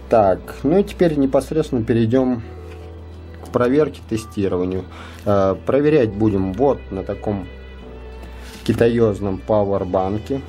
Так, ну и теперь непосредственно перейдем к проверке, тестированию. Проверять будем вот на таком китаёзном пауэрбанке.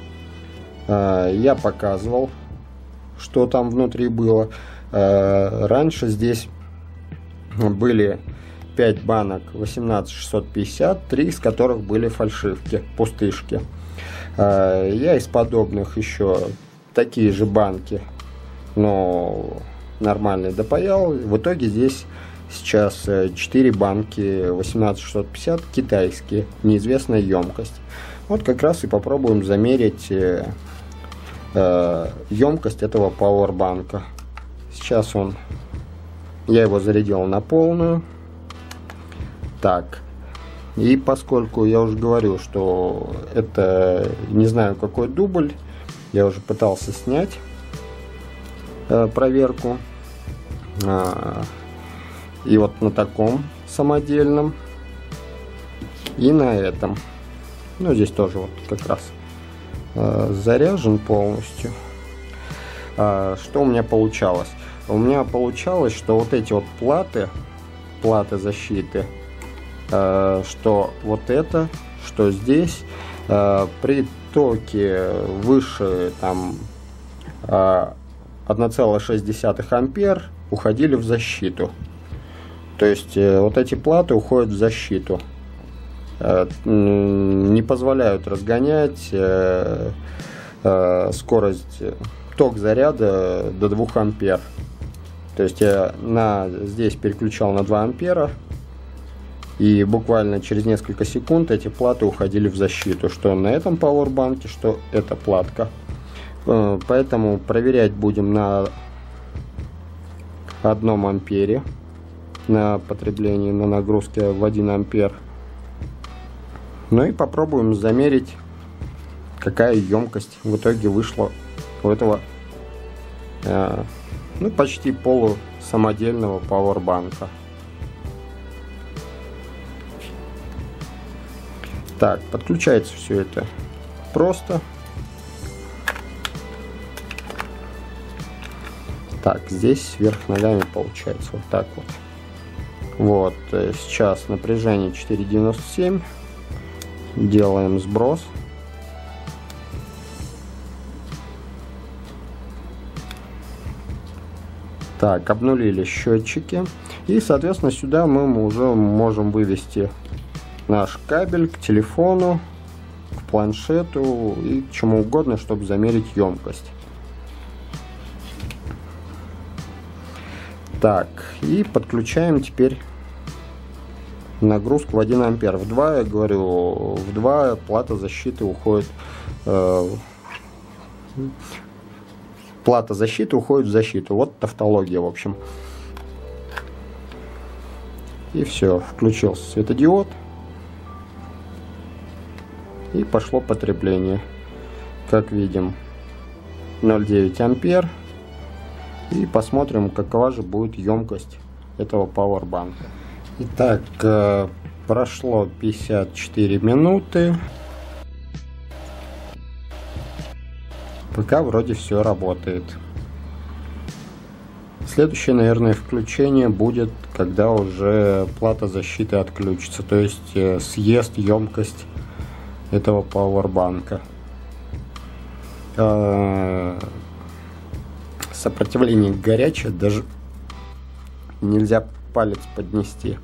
Я показывал, что там внутри было. Раньше здесь были 5 банок 18650, 3 из которых были фальшивки, пустышки. Я из подобных еще такие же банки, но нормальные, допаял. В итоге здесь сейчас 4 банки 18650 китайские, неизвестная емкость. Вот как раз и попробуем замерить емкость этого пауэрбанка. Сейчас я его зарядил на полную. Так, и поскольку я уже говорил, что это не знаю какой дубль, я уже пытался снять проверку. И вот на таком самодельном, и на этом. Ну, здесь тоже вот как раз заряжен полностью. Что у меня получалось? У меня получалось, что вот эти вот платы защиты, что вот это, что здесь, при токе выше там 1,6 ампер уходили в защиту. То есть вот эти платы уходят в защиту, не позволяют разгонять скорость, ток заряда до 2 ампер. То есть я здесь переключал на 2 ампера, и буквально через несколько секунд эти платы уходили в защиту, что на этом пауэрбанке, что эта платка. Поэтому проверять будем на 1 ампере, на потреблении, на нагрузке в 1 ампер. Ну и попробуем замерить, какая емкость в итоге вышла у этого ну, почти полусамодельного пауэрбанка. Так, подключается все это просто. Так, здесь вверх ногами получается вот так вот. Вот, сейчас напряжение 4,97. Делаем сброс. Так, обнулили счетчики. И, соответственно, сюда мы уже можем вывести наш кабель к телефону, к планшету и к чему угодно, чтобы замерить емкость. Так, и подключаем теперь нагрузку в 1 ампер. В 2, я говорю, в 2 плата защиты уходит, плата защиты уходит в защиту. Вот тавтология, в общем. И все, включился светодиод. И пошло потребление. Как видим, 0,9 ампер. И посмотрим, какова же будет емкость этого пауэрбанка. Итак, прошло 54 минуты. Пока вроде все работает. Следующее, наверное, включение будет, когда уже плата защиты отключится, то есть съест емкость этого пауэрбанка. Сопротивление горячее, даже нельзя палец поднести.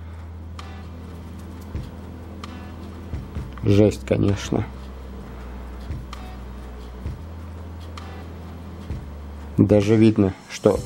Жесть, конечно. Даже видно, что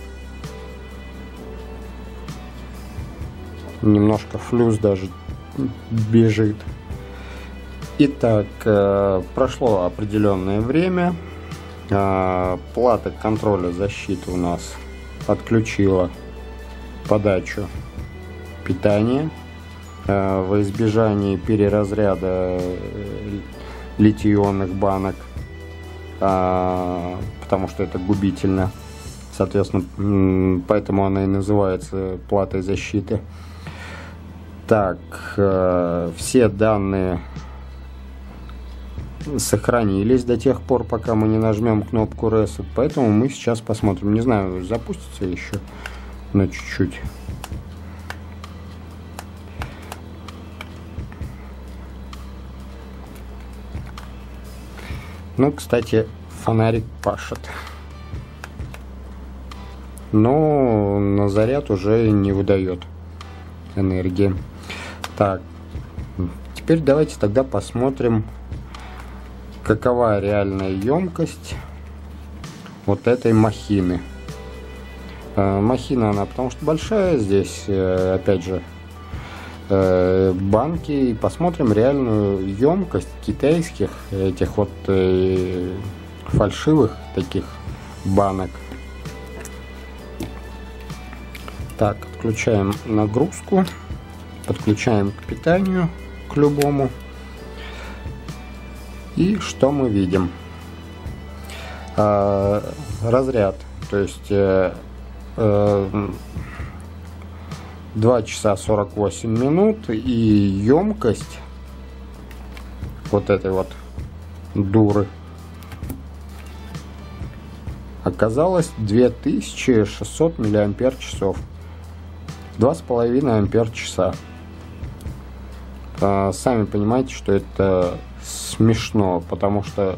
немножко флюс даже бежит. Итак, прошло определенное время. Плата контроля защиты у нас отключила подачу питания. Во избежание переразряда литий-ионных банок, потому что это губительно. Соответственно, поэтому она и называется платой защиты. Так, все данные сохранились до тех пор, пока мы не нажмем кнопку Reset. Поэтому мы сейчас посмотрим. Не знаю, запустится еще на чуть-чуть. Ну, кстати, фонарик пашет. Но на заряд уже не выдает энергии. Так, теперь давайте тогда посмотрим, какова реальная емкость вот этой махины. Махина она потому что большая, здесь опять же банки, и посмотрим реальную емкость китайских этих вот фальшивых таких банок. Так, отключаем нагрузку, подключаем к питанию, к любому. И что мы видим? Разряд, то есть 2 часа 48 минут, и емкость вот этой вот дуры оказалась 2600 мАч. 2,5 ампер-часа. Сами понимаете, что это смешно, потому что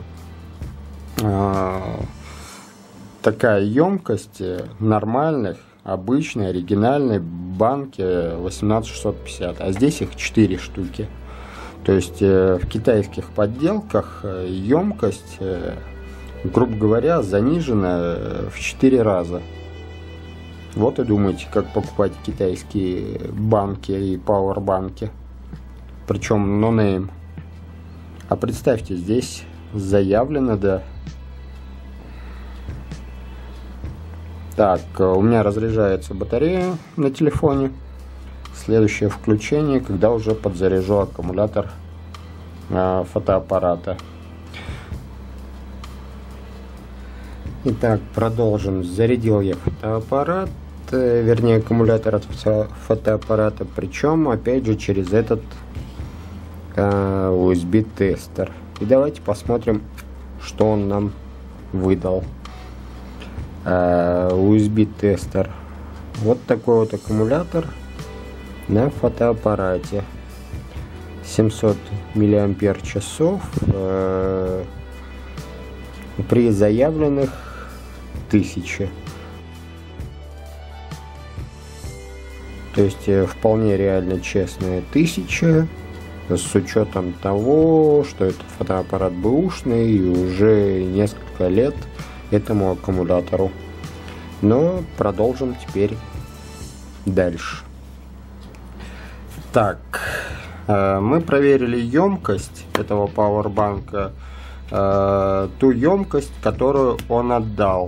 такая емкость нормальных, обычной, оригинальной банки 18650, а здесь их 4 штуки. То есть в китайских подделках емкость, грубо говоря, занижена в 4 раза. Вот и думайте, как покупать китайские банки и пауэрбанки. Причем no-name. А представьте, здесь заявлено, да. Так, у меня разряжается батарея на телефоне. Следующее включение, когда уже подзаряжу аккумулятор фотоаппарата. Итак, продолжим. Зарядил я фотоаппарат, вернее аккумулятор от фотоаппарата, причем опять же через этот USB тестер. И давайте посмотрим, что он нам выдал. USB тестер. Вот такой вот аккумулятор на фотоаппарате. 700 мАч при заявленных 1000. То есть вполне реально честная 1000, с учетом того, что этот фотоаппарат бэушный и уже несколько лет этому аккумулятору. Но продолжим теперь дальше. Так, мы проверили емкость этого пауэрбанка, ту емкость, которую он отдал.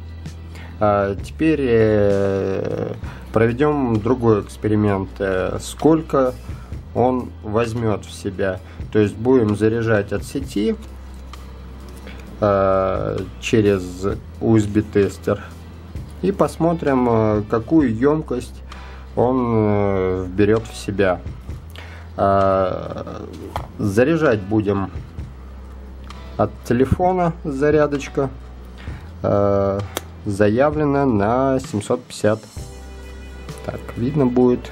Теперь проведем другой эксперимент. Сколько он возьмет в себя. То есть будем заряжать от сети через USB тестер и посмотрим, какую емкость он вберет в себя. Заряжать будем от телефона, зарядочка заявлена на 750. Так, видно будет.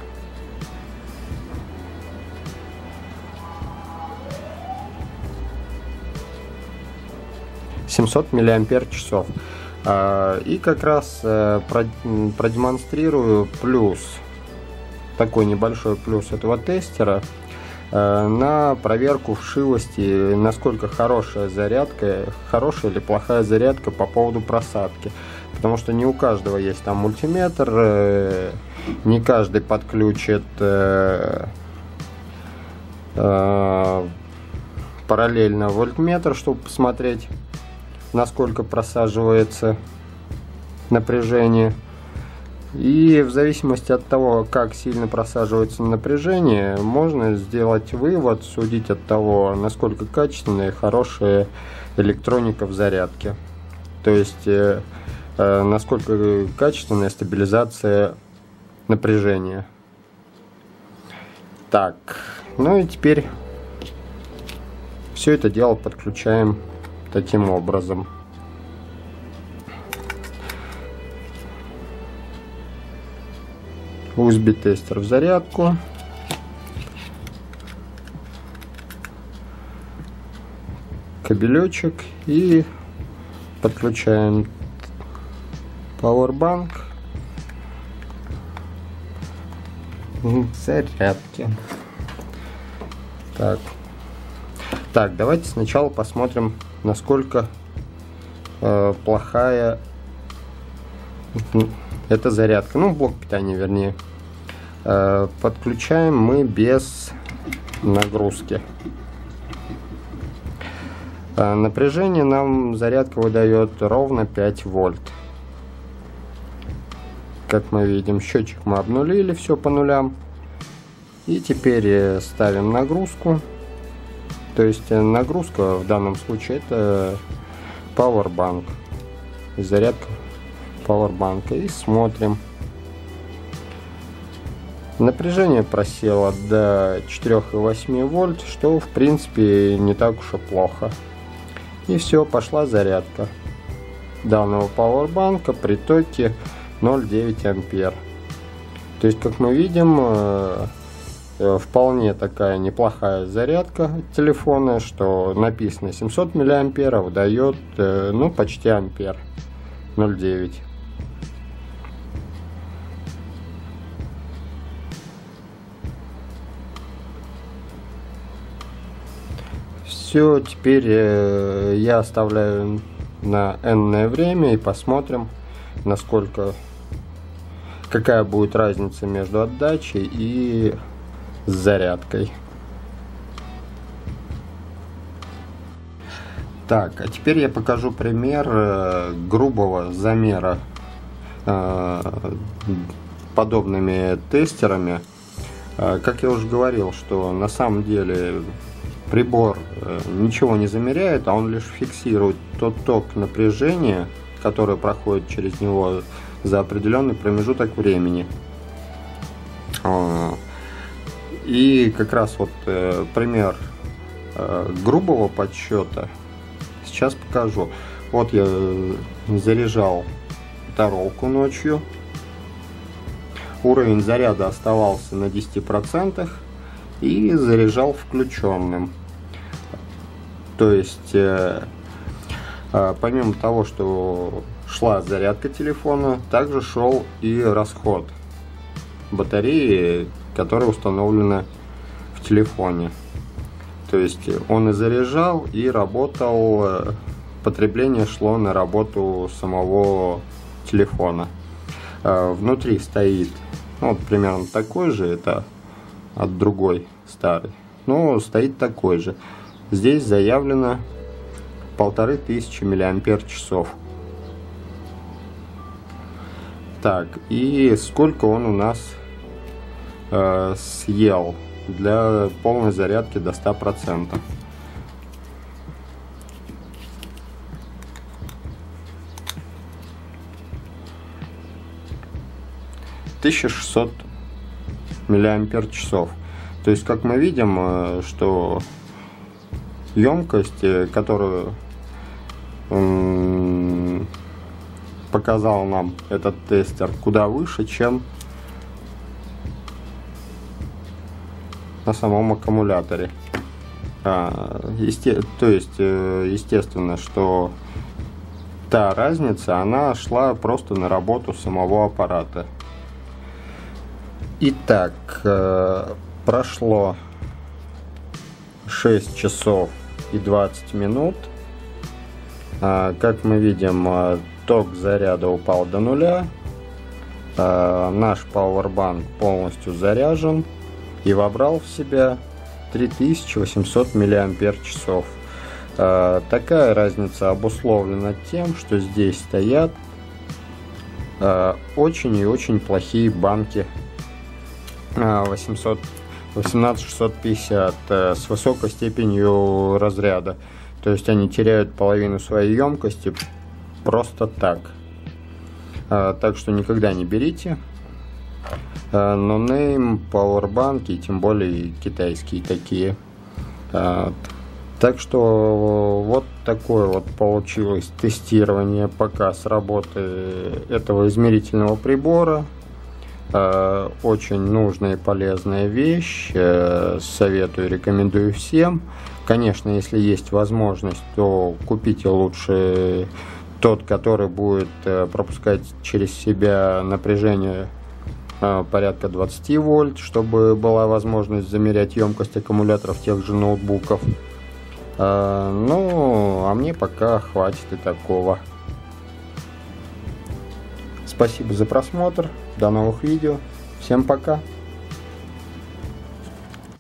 мАч. И как раз продемонстрирую плюс, такой небольшой плюс этого тестера на проверку вшивости, насколько хорошая зарядка, хорошая или плохая зарядка по поводу просадки. Потому что не у каждого есть там мультиметр, не каждый подключит параллельно вольтметр, чтобы посмотреть, насколько просаживается напряжение. И в зависимости от того, как сильно просаживается напряжение, можно сделать вывод, судить от того, насколько качественная и хорошая электроника в зарядке. То есть насколько качественная стабилизация напряжения. Так, ну и теперь Все это дело подключаем таким образом. USB-тестер в зарядку. Кабелечек и подключаем Powerbank к зарядке. Так, давайте сначала посмотрим, насколько плохая эта зарядка. Ну, блок питания, вернее. Подключаем мы без нагрузки. Напряжение нам зарядка выдает ровно 5 вольт. Как мы видим, счетчик мы обнулили, все по нулям. И теперь ставим нагрузку. То есть нагрузка в данном случае это Powerbank. Зарядка Powerbank. И смотрим. Напряжение просело до 4,8 вольт, что в принципе не так уж и плохо. И все, пошла зарядка данного пауэрбанка при токе 0,9 ампер. То есть, как мы видим, вполне такая неплохая зарядка телефона, что написано 700 миллиамперов, дает ну почти ампер, 0,9. Все, теперь я оставляю на энное время и посмотрим, какая будет разница между отдачей и зарядкой. Так, а теперь я покажу пример грубого замера подобными тестерами. Как я уже говорил, что на самом деле прибор ничего не замеряет, а он лишь фиксирует тот ток напряжения, который проходит через него за определенный промежуток времени. И как раз вот пример грубого подсчета сейчас покажу. Вот я заряжал тарелку ночью. Уровень заряда оставался на 10%. И заряжал включенным. То есть помимо того, что шла зарядка телефона, также шел и расход батареи, которая установлена в телефоне. То есть он и заряжал, и работал, потребление шло на работу самого телефона. Внутри стоит вот примерно такой же, это от другой старый, но стоит такой же. Здесь заявлено 1500 мАч. Так, и сколько он у нас съел для полной зарядки до 100%. $1600 мАч. То есть, как мы видим, что емкость, которую показал нам этот тестер, куда выше, чем на самом аккумуляторе. То есть, естественно, что та разница, она шла просто на работу самого аппарата. Итак, прошло 6 часов и 20 минут. Как мы видим, ток заряда упал до нуля. Наш Powerbank полностью заряжен и вобрал в себя 3800 мАч. Такая разница обусловлена тем, что здесь стоят очень и очень плохие банки 18650 с высокой степенью разряда. То есть они теряют половину своей емкости просто так. Так что никогда не берите no-name Powerbank, и тем более китайские такие. Так что вот такое вот получилось тестирование, показ работы этого измерительного прибора. Очень нужная и полезная вещь, советую, рекомендую всем. Конечно, если есть возможность, то купите лучше тот, который будет пропускать через себя напряжение порядка 20 вольт, чтобы была возможность замерять емкость аккумуляторов тех же ноутбуков. Ну, а мне пока хватит и такого. Спасибо за просмотр, до новых видео, всем пока!